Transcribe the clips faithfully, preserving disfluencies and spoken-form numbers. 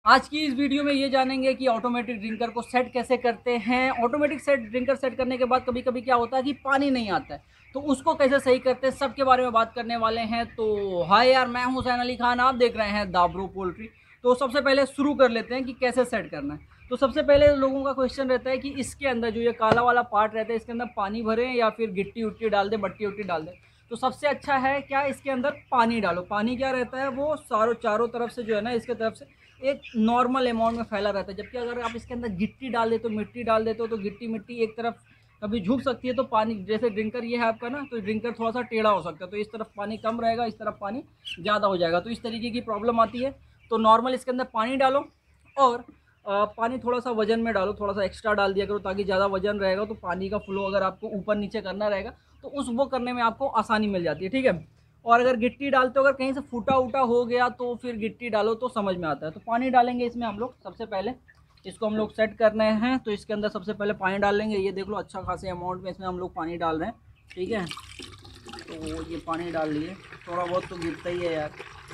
आज की इस वीडियो में ये जानेंगे कि ऑटोमेटिक ड्रिंकर को सेट कैसे करते हैं। ऑटोमेटिक सेट ड्रिंकर सेट करने के बाद कभी कभी क्या होता है कि पानी नहीं आता है, तो उसको कैसे सही करते हैं, सबके बारे में बात करने वाले हैं। तो हाय यार, मैं हुसैन अली खान, आप देख रहे हैं दाब्रो पोल्ट्री। तो सबसे पहले शुरू कर लेते हैं कि कैसे सेट करना है। तो सबसे पहले लोगों का क्वेश्चन रहता है कि इसके अंदर जो ये काला वाला पार्ट रहता है, इसके अंदर पानी भरें या फिर गिट्टी उट्टी डाल दें, बट्टी उट्टी डाल दें। तो सबसे अच्छा है क्या, इसके अंदर पानी डालो। पानी क्या रहता है, वो सारों चारों तरफ से जो है ना, इसके तरफ से एक नॉर्मल अमाउंट में फैला रहता है। जबकि अगर आप इसके अंदर गिट्टी डाल देते हो, मिट्टी डाल देते हो, तो गिट्टी मिट्टी एक तरफ कभी झुक सकती है। तो पानी, जैसे ड्रिंकर ये है आपका ना, तो ड्रिंकर थोड़ा सा टेढ़ा हो सकता है, तो इस तरफ पानी कम रहेगा, इस तरफ पानी ज़्यादा हो जाएगा। तो इस तरीके की प्रॉब्लम आती है। तो नॉर्मल इसके अंदर पानी डालो और आ, पानी थोड़ा सा वजन में डालो, थोड़ा सा एक्स्ट्रा डाल दिया करो, ताकि ज़्यादा वजन रहेगा तो पानी का फ्लो अगर आपको ऊपर नीचे करना रहेगा तो उस वो करने में आपको आसानी मिल जाती है, ठीक है। और अगर गिट्टी डालते हो, अगर कहीं से फूटा उटा हो गया तो फिर गिट्टी डालो तो समझ में आता है। तो पानी डालेंगे इसमें हम लोग। सबसे पहले इसको हम लोग सेट करने हैं, तो इसके अंदर सबसे पहले पानी डाल लेंगे। ये देख लो, अच्छा खासे अमाउंट में इसमें हम लोग पानी डाल रहे हैं, ठीक है। तो ये पानी डाल लिए, थोड़ा बहुत तो गिरता ही है यार।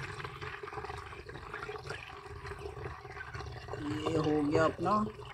ये हो गया अपना,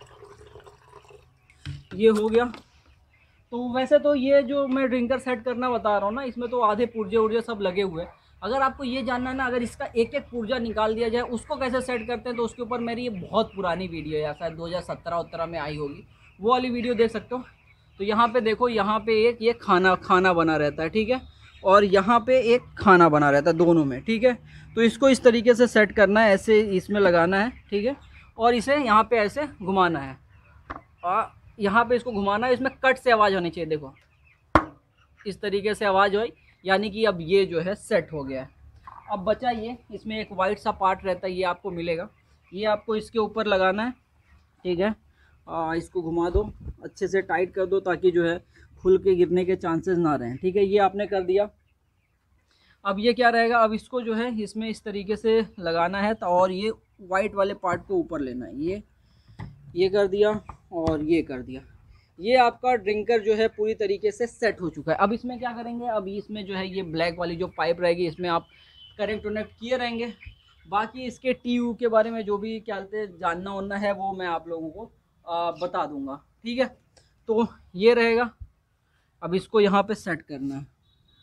ये हो गया। तो वैसे तो ये जो मैं ड्रिंकर सेट करना बता रहा हूँ ना, इसमें तो आधे पुर्जे उर्जे सब लगे हुए हैं। अगर आपको ये जानना है ना, अगर इसका एक एक पुर्जा निकाल दिया जाए उसको कैसे सेट करते हैं, तो उसके ऊपर मेरी ये बहुत पुरानी वीडियो है यार, शायद दो हज़ार सत्रह उत्तरह में आई होगी, वो वाली वीडियो देख सकते हो। तो यहाँ पे देखो, यहाँ पे एक ये खाना खाना बना रहता है, ठीक है, और यहाँ पे एक खाना बना रहता है, दोनों में, ठीक है। तो इसको इस तरीके से सेट करना है, ऐसे इसमें लगाना है, ठीक है, और इसे यहाँ पे ऐसे घुमाना है, और यहाँ पे इसको घुमाना है। इसमें कट से आवाज़ होनी चाहिए, देखो इस तरीके से आवाज़ हो, यानी कि अब ये जो है सेट हो गया है। अब बचा ये, इसमें एक वाइट सा पार्ट रहता है, ये आपको मिलेगा, ये आपको इसके ऊपर लगाना है, ठीक है। आ, इसको घुमा दो, अच्छे से टाइट कर दो, ताकि जो है खुल के गिरने के चांसेस ना रहें, ठीक है। ये आपने कर दिया। अब ये क्या रहेगा, अब इसको जो है इसमें इस तरीके से लगाना है, तो और ये वाइट वाले पार्ट को ऊपर लेना है। ये ये कर दिया और ये कर दिया। ये आपका ड्रिंकर जो है पूरी तरीके से सेट हो चुका है। अब इसमें क्या करेंगे, अब इसमें जो है ये ब्लैक वाली जो पाइप रहेगी, इसमें आप कनेक्ट वनेक्ट किए रहेंगे। बाकी इसके टी यू के बारे में जो भी क्या जानना होना है वो मैं आप लोगों को आ, बता दूंगा, ठीक है। तो ये रहेगा। अब इसको यहाँ पे सेट करना है,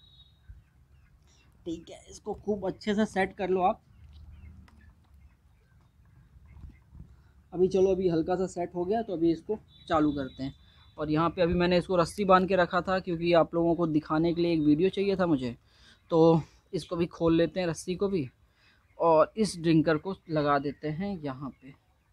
ठीक है। इसको खूब अच्छे से सेट कर लो आप। अभी चलो, अभी हल्का सा सेट हो गया, तो अभी इसको चालू करते हैं। और यहाँ पे अभी मैंने इसको रस्सी बांध के रखा था, क्योंकि आप लोगों को दिखाने के लिए एक वीडियो चाहिए था मुझे। तो इसको भी खोल लेते हैं, रस्सी को भी, और इस ड्रिंकर को लगा देते हैं यहाँ पे,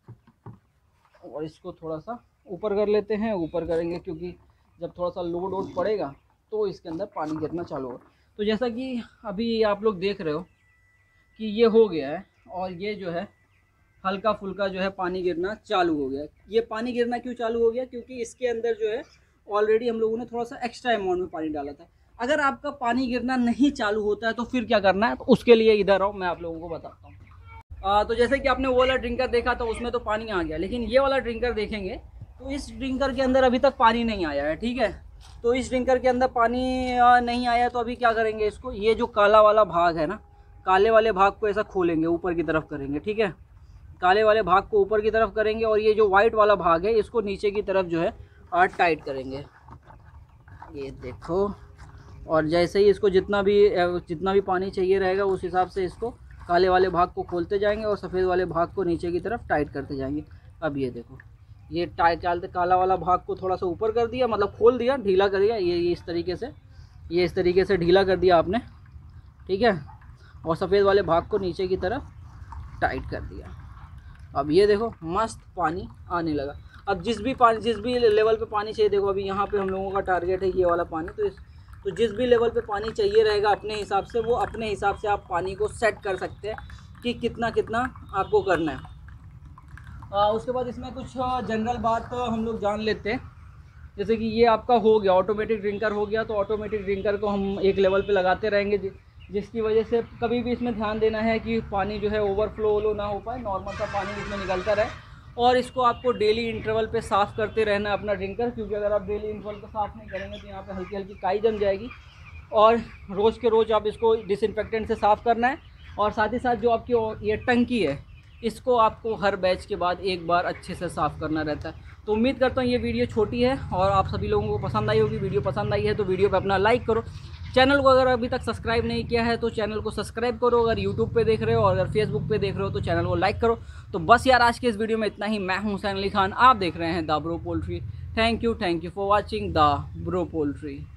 और इसको थोड़ा सा ऊपर कर लेते हैं। ऊपर करेंगे क्योंकि जब थोड़ा सा लोड वोड पड़ेगा तो इसके अंदर पानी गिरना चालू होगा। तो जैसा कि अभी आप लोग देख रहे हो कि ये हो गया है, और ये जो है हल्का फुल्का जो है पानी गिरना चालू हो गया। ये पानी गिरना क्यों चालू हो गया, क्योंकि इसके अंदर जो है ऑलरेडी हम लोगों ने थोड़ा सा एक्स्ट्रा अमाउंट में पानी डाला था। अगर आपका पानी गिरना नहीं चालू होता है तो फिर क्या करना है, तो उसके लिए इधर आओ, मैं आप लोगों को बताता हूँ। तो जैसे कि आपने वो वाला ड्रिंकर देखा था, उसमें तो पानी आ गया, लेकिन ये वाला ड्रिंकर देखेंगे तो इस ड्रिंकर के अंदर अभी तक पानी नहीं आया है, ठीक है। तो इस ड्रिंकर के अंदर पानी नहीं आया, तो अभी क्या करेंगे, इसको ये जो काला वाला भाग है ना, काले वाले भाग को ऐसा खोलेंगे, ऊपर की तरफ करेंगे, ठीक है। काले वाले भाग को ऊपर की तरफ करेंगे, और ये जो वाइट वाला भाग है इसको नीचे की तरफ जो है आठ टाइट करेंगे, ये देखो। और जैसे ही इसको जितना भी जितना भी पानी चाहिए रहेगा, उस हिसाब से इसको काले वाले भाग को खोलते जाएंगे और सफ़ेद वाले भाग को नीचे की तरफ टाइट करते जाएंगे। अब ये देखो, ये टाइट डालते, काला वाला भाग को थोड़ा सा ऊपर कर दिया, मतलब खोल दिया, ढीला कर दिया, ये, ये इस तरीके से ये इस तरीके से ढीला कर दिया आपने, ठीक है। और सफ़ेद वाले भाग को नीचे की तरफ टाइट कर दिया। अब ये देखो, मस्त पानी आने लगा। अब जिस भी पानी जिस भी लेवल पे पानी चाहिए, देखो अभी यहाँ पे हम लोगों का टारगेट है ये वाला पानी, तो इस तो जिस भी लेवल पे पानी चाहिए रहेगा अपने हिसाब से, वो अपने हिसाब से आप पानी को सेट कर सकते हैं कि कितना कितना आपको करना है। आ, उसके बाद इसमें कुछ जनरल बात हम लोग जान लेते हैं। जैसे कि ये आपका हो गया, ऑटोमेटिक ड्रिंकर हो गया। तो ऑटोमेटिक ड्रिंकर को हम एक लेवल पे लगाते रहेंगे, जिसकी वजह से कभी भी इसमें ध्यान देना है कि पानी जो है ओवरफ्लो ना हो पाए, नॉर्मल सा पानी इसमें निकलता रहे। और इसको आपको डेली इंटरवल पे साफ़ करते रहना है अपना ड्रिंकर, क्योंकि अगर आप डेली इंटरवल पे साफ़ नहीं करेंगे तो यहाँ पे हल्की हल्की काई जम जाएगी। और रोज़ के रोज़ आप इसको डिसइंफेक्टेंट से साफ़ करना है। और साथ ही साथ जो आपकी ये टंकी है, इसको आपको हर बैच के बाद एक बार अच्छे से साफ़ करना रहता है। तो उम्मीद करता हूँ ये वीडियो छोटी है और आप सभी लोगों को पसंद आई होगी। वीडियो पसंद आई है तो वीडियो पे अपना लाइक करो। चैनल को अगर अभी तक सब्सक्राइब नहीं किया है तो चैनल को सब्सक्राइब करो। अगर यूट्यूब पे देख रहे हो और अगर फेसबुक पे देख रहे हो तो चैनल को लाइक करो। तो बस यार आज के इस वीडियो में इतना ही। मैं हूँ हुसैन अली खान, आप देख रहे हैं the bro poultry. Thank you thank you for watching the bro poultry.